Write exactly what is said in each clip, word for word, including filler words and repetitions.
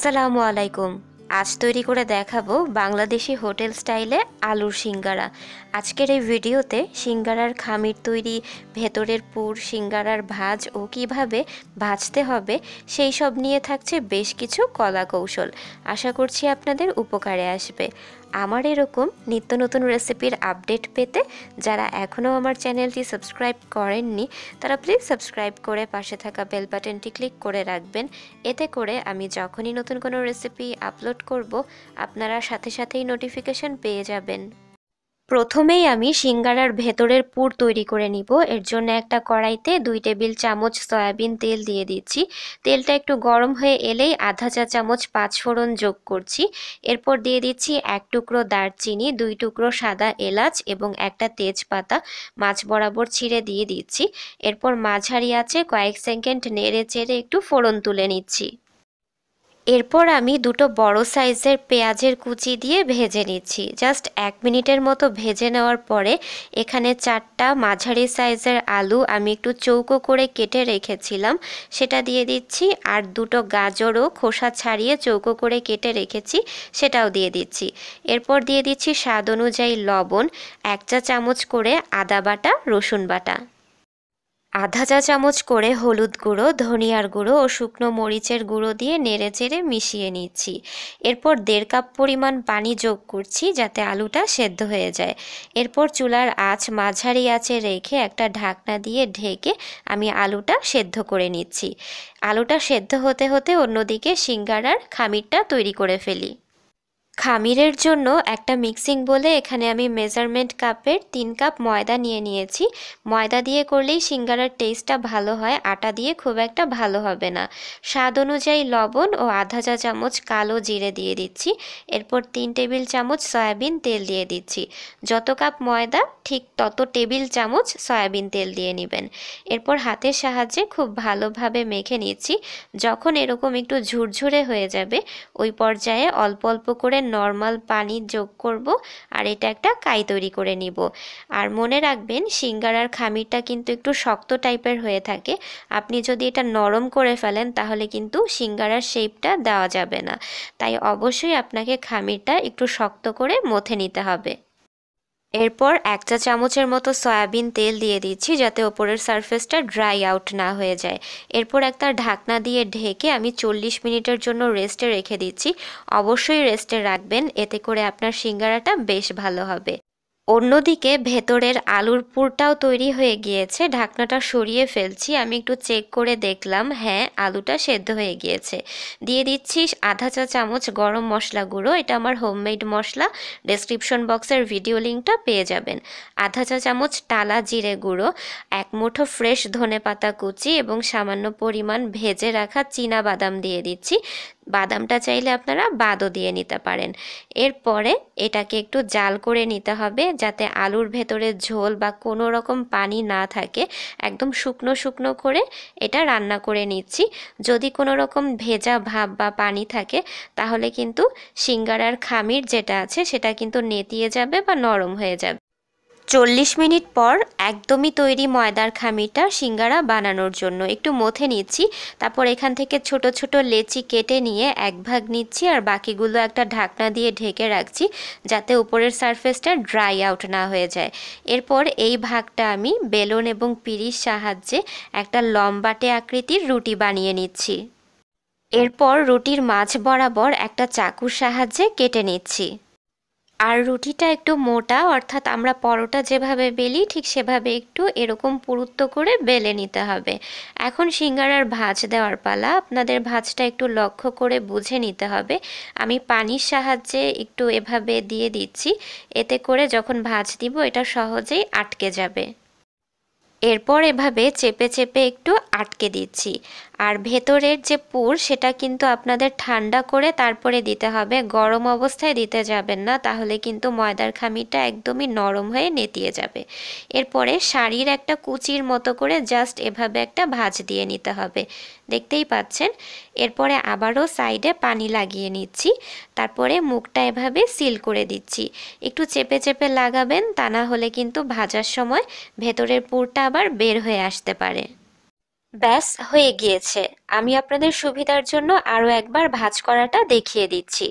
আসসালামু আলাইকুম। আজ তৈরি করে দেখাবো বাংলাদেশি হোটেল স্টাইলে আলুর সিঙ্গারা। আজকের এই ভিডিওতে সিঙ্গারার খামির তৈরি, ভেতরের পুর, সিঙ্গারার ভাজ ও কিভাবে ভাজতে হবে সেই সব নিয়ে থাকছে বেশ কিছু কলা কৌশল। আশা করছি আপনাদের উপকারে আসবে। আমার এরকম নিত্য নতুন রেসিপির আপডেট পেতে যারা এখনও আমার চ্যানেলটি সাবস্ক্রাইব করেননি তারা প্লিজ সাবস্ক্রাইব করে পাশে থাকা বেল বাটনটি ক্লিক করে রাখবেন। এতে করে আমি যখনই নতুন কোনো রেসিপি আপলোড করব আপনারা সাথে সাথেই নোটিফিকেশন পেয়ে যাবেন। প্রথমেই আমি সিঙ্গারার ভেতরের পুর তৈরি করে নিব। এর জন্য একটা কড়াইতে দুই টেবিল চামচ সয়াবিন তেল দিয়ে দিচ্ছি। তেলটা একটু গরম হয়ে এলেই আধা চা চামচ পাঁচফোড়ন যোগ করছি। এরপর দিয়ে দিচ্ছি এক টুকরো দারচিনি, দুই টুকরো সাদা এলাচ এবং একটা তেজপাতা মাছ বরাবর ছিঁড়ে দিয়ে দিচ্ছি। এরপর মাঝারি আঁচে কয়েক সেকেন্ড নেড়ে চেড়ে একটু ফোড়ন তুলে নিচ্ছি। এরপর আমি দুটো বড় সাইজের পেঁয়াজের কুচি দিয়ে ভেজে নিচ্ছি। জাস্ট এক মিনিটের মতো ভেজে নেওয়ার পরে এখানে চারটা মাঝারি সাইজের আলু আমি একটু চৌকো করে কেটে রেখেছিলাম সেটা দিয়ে দিচ্ছি। আর দুটো গাজরও খোসা ছাড়িয়ে চৌকো করে কেটে রেখেছি সেটাও দিয়ে দিচ্ছি। এরপর দিয়ে দিচ্ছি স্বাদ অনুযায়ী লবণ, এক চা চামচ করে আদা বাটা, রসুন বাটা, আধা চা চামচ করে হলুদ গুঁড়ো, ধনিয়ার গুঁড়ো ও শুকনো মরিচের গুঁড়ো দিয়ে নেড়ে চেড়ে মিশিয়ে নিচ্ছি। এরপর দেড় কাপ পরিমাণ পানি যোগ করছি যাতে আলুটা সেদ্ধ হয়ে যায়। এরপর চুলার আঁচ মাঝারি আঁচে রেখে একটা ঢাকনা দিয়ে ঢেকে আমি আলুটা সেদ্ধ করে নিচ্ছি। আলুটা সেদ্ধ হতে হতে অন্যদিকে সিঙ্গারার খামিরটা তৈরি করে ফেলি। খামিরের জন্য একটা মিক্সিং বলে এখানে আমি মেজারমেন্ট কাপের তিন কাপ ময়দা নিয়ে নিয়েছি। ময়দা দিয়ে করলেই সিঙ্গারার টেস্টটা ভালো হয়, আটা দিয়ে খুব একটা ভালো হবে না। স্বাদ অনুযায়ী লবণ ও আধা চা চামচ কালো জিরে দিয়ে দিচ্ছি। এরপর তিন টেবিল চামচ সয়াবিন তেল দিয়ে দিচ্ছি। যত কাপ ময়দা ঠিক তত টেবিল চামচ সয়াবিন তেল দিয়ে নেবেন। এরপর হাতের সাহায্যে খুব ভালোভাবে মেখে নিচ্ছি। যখন এরকম একটু ঝুরঝুরে হয়ে যাবে ওই পর্যায়ে অল্প অল্প করে নর্মাল পানি যোগ করব আর এটা একটা কাই তৈরি করে নিব। আর মনে রাখবেন সিঙ্গারার খামিরটা কিন্তু একটু শক্ত টাইপের হয়ে থাকে। আপনি যদি এটা নরম করে ফেলেন তাহলে কিন্তু সিঙ্গারার শেপটা দেওয়া যাবে না। তাই অবশ্যই আপনাকে খামিরটা একটু শক্ত করে মথে নিতে হবে। এরপর এক চা চামচের মতো সয়াবিন তেল দিয়ে দিচ্ছি যাতে ওপরের সারফেসটা ড্রাই আউট না হয়ে যায়। এরপর একটা ঢাকনা দিয়ে ঢেকে আমি চল্লিশ মিনিটের জন্য রেস্টে রেখে দিচ্ছি। অবশ্যই রেস্টে রাখবেন, এতে করে আপনার সিঙ্গারাটা বেশ ভালো হবে। অন্যদিকে ভেতরের আলুর পুরটাও তৈরি হয়ে গিয়েছে। ঢাকনাটা সরিয়ে ফেলছি। আমি একটু চেক করে দেখলাম, হ্যাঁ আলুটা সেদ্ধ হয়ে গিয়েছে। দিয়ে দিচ্ছি আধা চা চামচ গরম মশলা গুঁড়ো। এটা আমার হোমমেড মশলা, ডেসক্রিপশন বক্সের ভিডিও লিঙ্কটা পেয়ে যাবেন। আধা চা চামচ টালা জিরে গুঁড়ো, এক মুঠো ফ্রেশ ধনে পাতা কুচি এবং সামান্য পরিমাণ ভেজে রাখা চীনা বাদাম দিয়ে দিচ্ছি। বাদামটা চাইলে আপনারা বাদও দিয়ে নিতে পারেন। এরপরে এটাকে একটু জাল করে নিতে হবে যাতে আলুর ভেতরে ঝোল বা কোনো রকম পানি না থাকে। একদম শুকনো শুকনো করে এটা রান্না করে নিচ্ছি। যদি কোনো রকম ভেজা ভাব বা পানি থাকে তাহলে কিন্তু সিঙ্গারার খামির যেটা আছে সেটা কিন্তু নেতিয়ে যাবে বা নরম হয়ে যাবে। চল্লিশ মিনিট পর একদমই তৈরি ময়দার খামিরটা সিঙ্গারা বানানোর জন্য একটু মথে নিচ্ছি। তারপর এখান থেকে ছোট ছোট লেচি কেটে নিয়ে এক ভাগ নিচ্ছি আর বাকিগুলো একটা ঢাকনা দিয়ে ঢেকে রাখছি যাতে উপরের সারফেসটা ড্রাই আউট না হয়ে যায়। এরপর এই ভাগটা আমি বেলন এবং পিঁড়ির সাহায্যে একটা লম্বাটে আকৃতির রুটি বানিয়ে নিচ্ছি। এরপর রুটির মাঝ বরাবর একটা চাকুর সাহায্যে কেটে নিচ্ছি। আর রুটিটা একটু মোটা, অর্থাৎ আমরা পরোটা যেভাবে বেলি ঠিক সেভাবে একটু এরকম পুরুত্ব করে বেলে নিতে হবে। এখন সিঙ্গারার ভাঁজ দেওয়ার পালা। আপনাদের ভাঁজটা একটু লক্ষ্য করে বুঝে নিতে হবে। আমি পানির সাহায্যে একটু এভাবে দিয়ে দিচ্ছি, এতে করে যখন ভাঁজ দিব এটা সহজেই আটকে যাবে। এরপর এভাবে চেপে চেপে একটু আটকে দিচ্ছি। আর ভেতরের যে পুর সেটা কিন্তু আপনাদের ঠান্ডা করে তারপরে দিতে হবে, গরম অবস্থায় দিতে যাবেন না, তাহলে কিন্তু ময়দার খামিরটা একদমই নরম হয়ে নেতিয়ে যাবে। এরপরে শাড়ির একটা কুচির মতো করে জাস্ট এভাবে একটা ভাঁজ দিয়ে নিতে হবে, দেখতেই পাচ্ছেন। এরপরে আবারও সাইডে পানি লাগিয়ে নিচ্ছি, তারপরে মুখটা এভাবে সিল করে দিচ্ছি। একটু চেপে চেপে লাগাবেন, তা না হলে কিন্তু ভাজার সময় ভেতরের পুরটা আবার বের হয়ে আসতে পারে। ব্যাস হয়ে গিয়েছে। আমি আপনাদের সুবিধার জন্য আরও একবার ভাঁজ করাটা দেখিয়ে দিচ্ছি।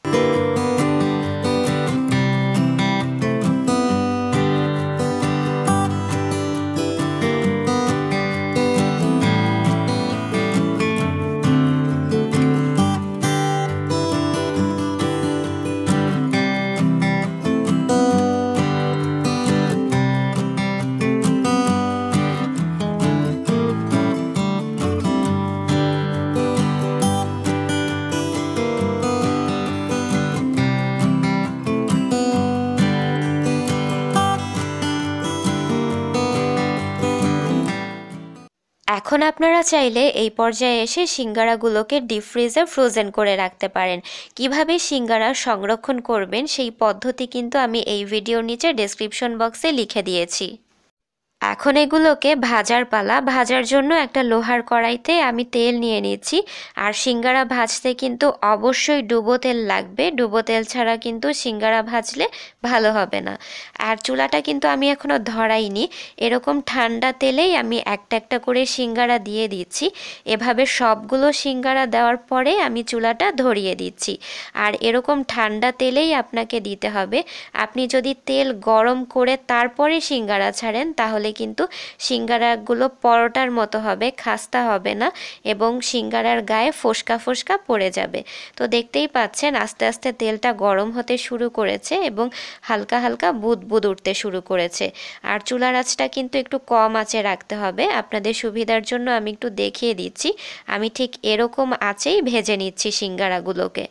এখন আপনারা চাইলে এই পর্যায়ে এসে সিঙ্গারাগুলোকে ডিপ ফ্রিজে ফ্রোজেন করে রাখতে পারেন। কিভাবে সিঙ্গারা সংরক্ষণ করবেন সেই পদ্ধতি কিন্তু আমি এই ভিডিওর নিচে ডেসক্রিপশন বক্সে লিখে দিয়েছি। এখন এগুলোকে ভাজার পালা। ভাজার জন্য একটা লোহার কড়াইতে আমি তেল নিয়ে নিচ্ছি। আর সিঙ্গারা ভাজতে কিন্তু অবশ্যই ডুবো তেল লাগবে। ডুবো তেল ছাড়া কিন্তু সিঙ্গারা ভাজলে ভালো হবে না। আর চুলাটা কিন্তু আমি এখনো ধরাইনি। এরকম ঠান্ডা তেলেই আমি একটা একটা করে সিঙ্গারা দিয়ে দিচ্ছি। এভাবে সবগুলো সিঙ্গারা দেওয়ার পরে আমি চুলাটা ধরিয়ে দিচ্ছি। আর এরকম ঠান্ডা তেলেই আপনাকে দিতে হবে। আপনি যদি তেল গরম করে তারপরে সিঙ্গারা ছাড়েন তাহলে কিন্তু সিঙ্গারাগুলো পরোটার মতো হবে, খাস্তা হবে না এবং সিঙ্গারার গায়ে ফোসকা ফোসকা পড়ে যাবে। তো দেখতেই পাচ্ছেন আস্তে আস্তে তেলটা গরম হতে শুরু করেছে এবং হালকা হালকা বুদবুদ উঠতে শুরু করেছে। আর চুলার আঁচটা কিন্তু একটু কম আঁচে রাখতে হবে। আপনাদের সুবিধার জন্য আমি একটু দেখিয়ে দিচ্ছি। আমি ঠিক এরকম আঁচেই ভেজে নিচ্ছি সিঙ্গারাগুলোকে।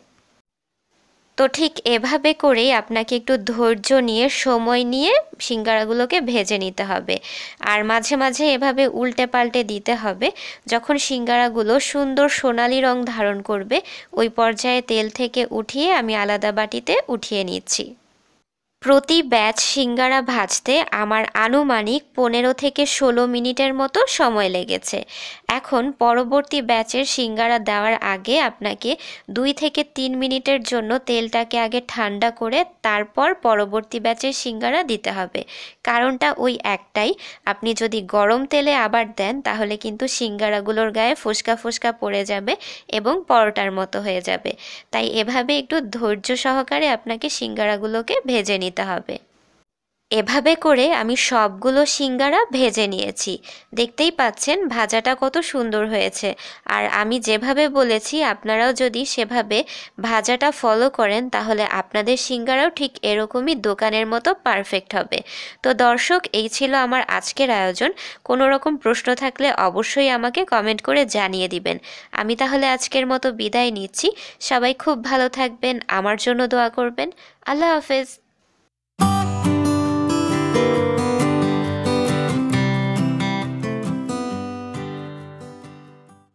তো ঠিক এভাবে করেই আপনাকে একটু ধৈর্য নিয়ে সময় নিয়ে সিঙ্গারাগুলোকে ভেজে নিতে হবে। আর মাঝে মাঝে এভাবে উল্টে পাল্টে দিতে হবে। যখন সিঙ্গারাগুলো সুন্দর সোনালি রং ধারণ করবে ওই পর্যায়ে তেল থেকে উঠিয়ে আমি আলাদা বাটিতে উঠিয়ে নিচ্ছি। প্রতি ব্যাচ সিঙ্গারা ভাজতে আমার আনুমানিক পনেরো থেকে ষোলো মিনিটের মতো সময় লেগেছে। এখন পরবর্তী ব্যাচের সিঙ্গারা দেওয়ার আগে আপনাকে দুই থেকে তিন মিনিটের জন্য তেলটাকে আগে ঠান্ডা করে তারপর পরবর্তী ব্যাচের সিঙ্গারা দিতে হবে। কারণটা ওই একটাই, আপনি যদি গরম তেলে আবার দেন তাহলে কিন্তু সিঙ্গারাগুলোর গায়ে ফোসকা ফোসকা পড়ে যাবে এবং পরোটার মতো হয়ে যাবে। তাই এভাবে একটু ধৈর্য সহকারে আপনাকে সিঙ্গারাগুলোকে ভেজে নিতে হবে। এভাবে করে আমি সবগুলো সিঙ্গারা ভেজে নিয়েছি। দেখতেই পাচ্ছেন ভাজাটা কত সুন্দর হয়েছে। আর আমি যেভাবে বলেছি আপনারাও যদি সেভাবে ভাজাটা ফলো করেন তাহলে আপনাদের সিঙ্গারাও ঠিক এরকমই দোকানের মতো পারফেক্ট হবে। তো দর্শক, এই ছিল আমার আজকের আয়োজন। কোনো রকম প্রশ্ন থাকলে অবশ্যই আমাকে কমেন্ট করে জানিয়ে দিবেন। আমি তাহলে আজকের মতো বিদায় নিচ্ছি। সবাই খুব ভালো থাকবেন, আমার জন্য দোয়া করবেন। আল্লাহ হাফেজ।